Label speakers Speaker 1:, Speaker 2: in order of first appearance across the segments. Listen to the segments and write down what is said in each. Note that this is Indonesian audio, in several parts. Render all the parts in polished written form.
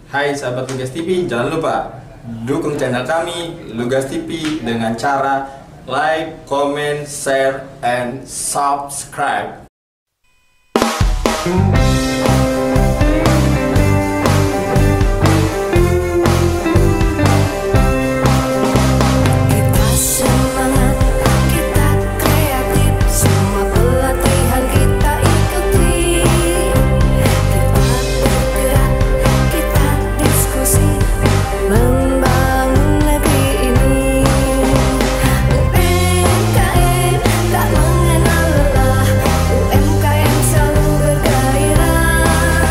Speaker 1: Hai sahabat Lugas TV, jangan lupa dukung channel kami Lugas TV dengan cara like, comment, share, and subscribe.
Speaker 2: Kita semangat, kita kreatif, semua pelatihan kita ikuti. Kita bergerak, kita diskusi, membangun negeri ini. UMKM tak mengenal lelah, UMKM selalu bergairah.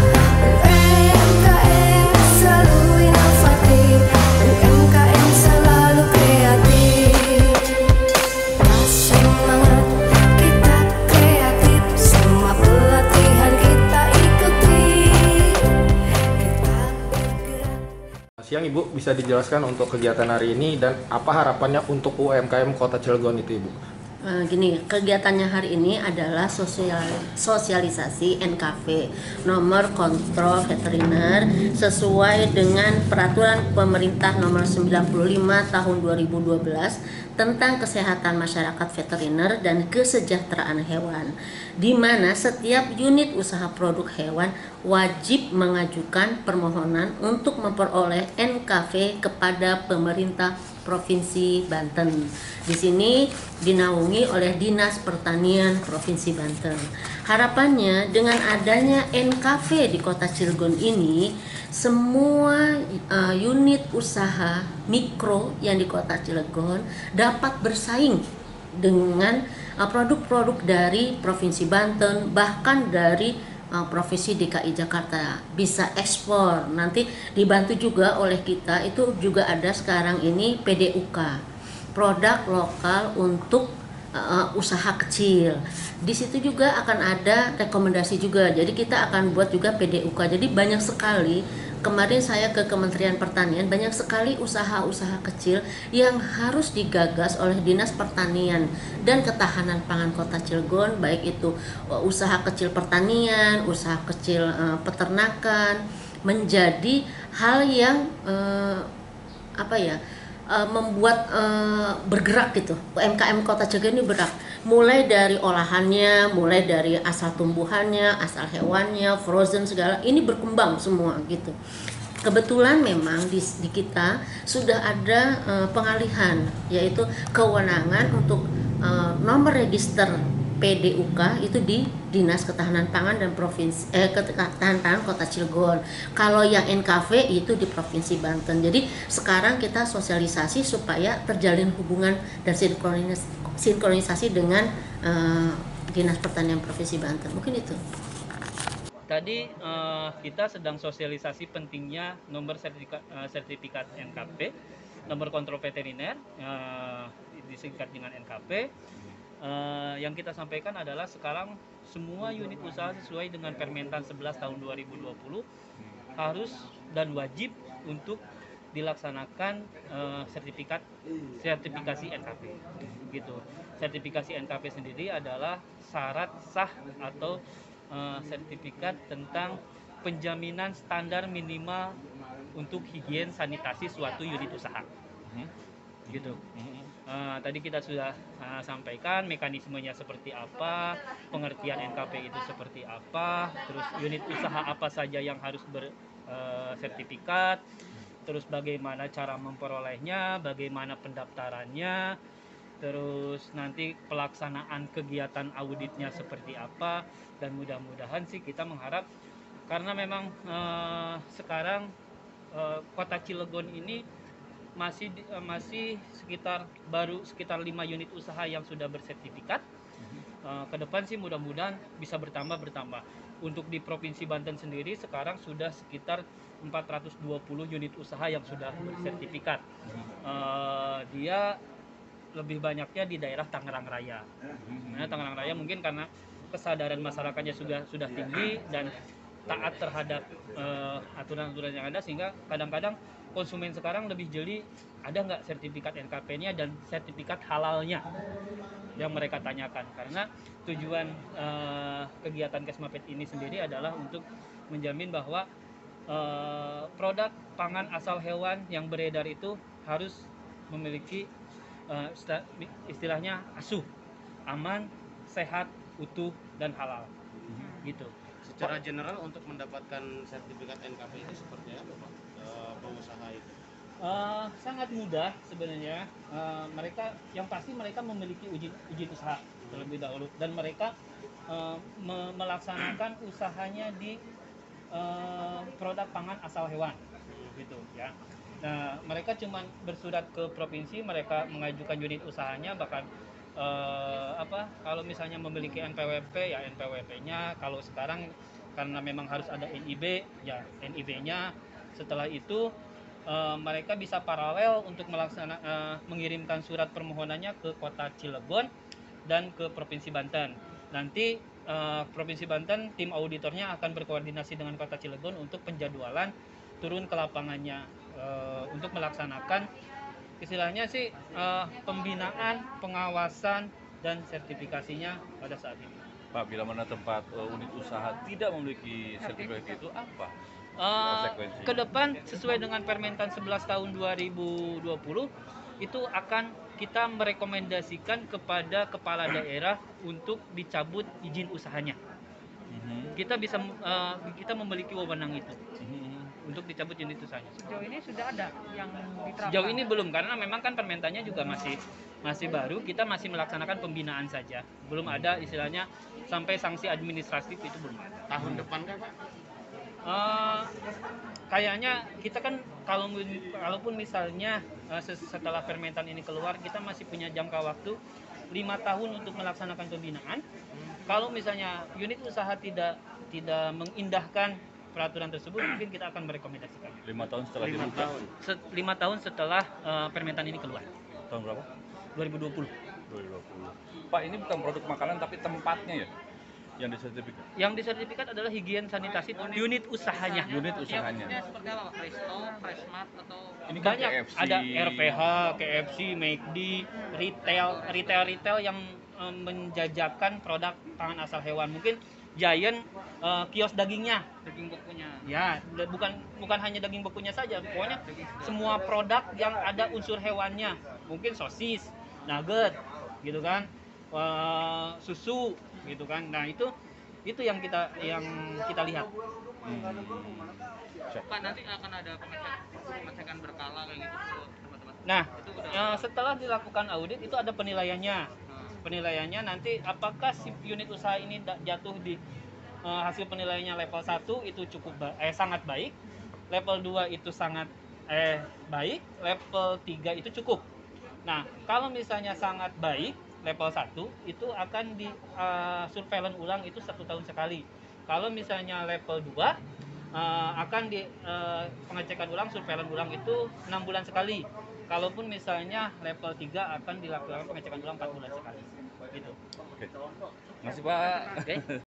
Speaker 2: UMKM selalu inovatif, UMKM selalu kreatif. Kita semangat, kita kreatif, semua pelatihan kita ikuti. Kita bergerak.
Speaker 3: Siang Ibu, bisa dijelaskan untuk kegiatan hari ini dan apa harapannya untuk UMKM Kota Cilegon itu Ibu?
Speaker 4: Gini, kegiatannya hari ini adalah sosialisasi NKV, nomor kontrol veteriner, sesuai dengan peraturan pemerintah nomor 95 tahun 2012 tentang kesehatan masyarakat veteriner dan kesejahteraan hewan, di mana setiap unit usaha produk hewan wajib mengajukan permohonan untuk memperoleh NKV kepada pemerintah Provinsi Banten. Di sini dinaungi oleh Dinas Pertanian Provinsi Banten. Harapannya dengan adanya NKV di Kota Cilegon ini, semua unit usaha mikro yang di Kota Cilegon dapat bersaing dengan produk-produk dari Provinsi Banten, bahkan dari Provinsi DKI Jakarta, bisa ekspor. Nanti dibantu juga oleh kita, itu juga ada sekarang ini PDUK, produk lokal untuk usaha kecil. Di situ juga akan ada rekomendasi juga. Jadi kita akan buat juga PDUK. Jadi banyak sekali. Kemarin saya ke Kementerian Pertanian, banyak sekali usaha-usaha kecil yang harus digagas oleh Dinas Pertanian dan Ketahanan Pangan Kota Cilegon, baik itu usaha kecil pertanian, usaha kecil peternakan, menjadi hal yang membuat bergerak gitu. UMKM Kota Cilegon ini bergerak, mulai dari olahannya, mulai dari asal tumbuhannya, asal hewannya, frozen segala ini berkembang semua gitu. Kebetulan memang di kita sudah ada pengalihan, yaitu kewenangan untuk nomor register PDUK itu di Dinas Ketahanan Pangan dan Ketahanan Pangan Kota Cilegon. Kalau yang NKV itu di Provinsi Banten. Jadi sekarang kita sosialisasi supaya terjalin hubungan dan sinkronisasi dengan Dinas Pertanian Provinsi Banten. Mungkin itu.
Speaker 5: Tadi kita sedang sosialisasi pentingnya nomor sertifikat NKP, nomor kontrol veteriner, disingkat dengan NKP. Yang kita sampaikan adalah sekarang semua unit usaha sesuai dengan Permentan 11 tahun 2020 harus dan wajib untuk dilaksanakan sertifikasi NKP gitu. Sertifikasi NKP sendiri adalah syarat sah atau sertifikat tentang penjaminan standar minimal untuk higien sanitasi suatu unit usaha gitu. Tadi kita sudah sampaikan mekanismenya seperti apa, pengertian NKP itu seperti apa, terus unit usaha apa saja yang harus bersertifikat, terus bagaimana cara memperolehnya, bagaimana pendaftarannya, terus nanti pelaksanaan kegiatan auditnya seperti apa. Dan mudah-mudahan sih kita mengharap, karena memang sekarang Kota Cilegon ini masih sekitar 5 unit usaha yang sudah bersertifikat. Ke depan sih mudah-mudahan bisa bertambah. Untuk di Provinsi Banten sendiri sekarang sudah sekitar 420 unit usaha yang sudah bersertifikat. Dia lebih banyaknya di daerah Tangerang Raya. Tangerang Raya mungkin karena kesadaran masyarakatnya sudah tinggi dan taat terhadap aturan-aturan yang ada, sehingga kadang-kadang konsumen sekarang lebih jeli ada nggak sertifikat NKP-nya dan sertifikat halalnya yang mereka tanyakan, karena tujuan kegiatan Kesmapet ini sendiri adalah untuk menjamin bahwa produk pangan asal hewan yang beredar itu harus memiliki istilahnya asuh, aman, sehat, utuh, dan halal. Gitu.
Speaker 6: Secara general untuk mendapatkan sertifikat NKP itu seperti apa Pak? Pengusaha itu?
Speaker 5: Sangat mudah sebenarnya. Mereka yang pasti mereka memiliki izin usaha terlebih dahulu, dan mereka melaksanakan usahanya di produk pangan asal hewan gitu ya. Nah, mereka cuma bersurat ke provinsi, mereka mengajukan unit usahanya, bahkan kalau misalnya memiliki NPWP ya NPWP-nya, kalau sekarang karena memang harus ada NIB ya NIB-nya. Setelah itu mereka bisa paralel untuk mengirimkan surat permohonannya ke Kota Cilegon dan ke Provinsi Banten. Nanti Provinsi Banten tim auditornya akan berkoordinasi dengan Kota Cilegon untuk penjadwalan turun ke lapangannya untuk melaksanakan istilahnya sih pembinaan, pengawasan, dan sertifikasinya pada saat ini.
Speaker 7: Pak, bila mana tempat unit usaha tidak memiliki sertifikat itu apa?
Speaker 5: Ke depan sesuai dengan Permentan 11 tahun 2020 itu akan kita merekomendasikan kepada kepala daerah untuk dicabut izin usahanya. Kita memiliki wewenang itu untuk dicabut unit usahanya.
Speaker 8: Sejauh ini sudah ada yang diterapkan?
Speaker 5: Sejauh ini belum, karena memang kan permentannya juga masih baru. Kita masih melaksanakan pembinaan saja, belum ada istilahnya sampai sanksi administratif, itu belum ada.
Speaker 6: Tahun depan kan Pak?
Speaker 5: Kayaknya kita kan kalaupun misalnya setelah permentan ini keluar, kita masih punya jangka waktu 5 tahun untuk melaksanakan pembinaan. Kalau misalnya unit usaha tidak mengindahkan peraturan tersebut, mungkin kita akan merekomendasikan
Speaker 7: 5 tahun setelah dibuka.
Speaker 5: 5 tahun setelah permentan ini keluar.
Speaker 7: Tahun berapa?
Speaker 5: 2020.
Speaker 7: 2020. Pak, ini bukan produk makanan tapi tempatnya ya yang disertifikat.
Speaker 5: Yang disertifikat adalah higien sanitasi unit usahanya.
Speaker 7: Unit usahanya.
Speaker 8: Seperti apa Pak? Resto, Freshmart, atau
Speaker 7: Ini kan
Speaker 5: Banyak,
Speaker 7: KFC.
Speaker 5: ada RPH, KFC, McD, retail yang menjajakan produk pangan asal hewan. Mungkin Giant kios dagingnya,
Speaker 8: daging bekunya?
Speaker 5: ya bukan hanya daging bekunya saja, pokoknya semua produk yang ada unsur hewannya, mungkin sosis, nugget, gitu kan, susu, gitu kan. Nah itu yang kita lihat.
Speaker 8: Pak, nanti akan ada pengecekan berkala kayak gitu ke tempat-tempat?
Speaker 5: Nah, setelah dilakukan audit itu ada penilaiannya. Penilaiannya nanti apakah si unit usaha ini jatuh di hasil penilaiannya level 1 itu sangat baik, level 2 itu sangat baik, level 3 itu cukup. Nah, kalau misalnya sangat baik, level 1 itu akan di surveillance ulang itu 1 tahun sekali. Kalau misalnya level 2 akan di pengecekan ulang, surveillance ulang itu 6 bulan sekali. Kalaupun misalnya level 3 akan dilakukan pengecekan ulang 4 bulan sekali. Gitu.
Speaker 7: Oke. Masih Pak.
Speaker 5: Oke.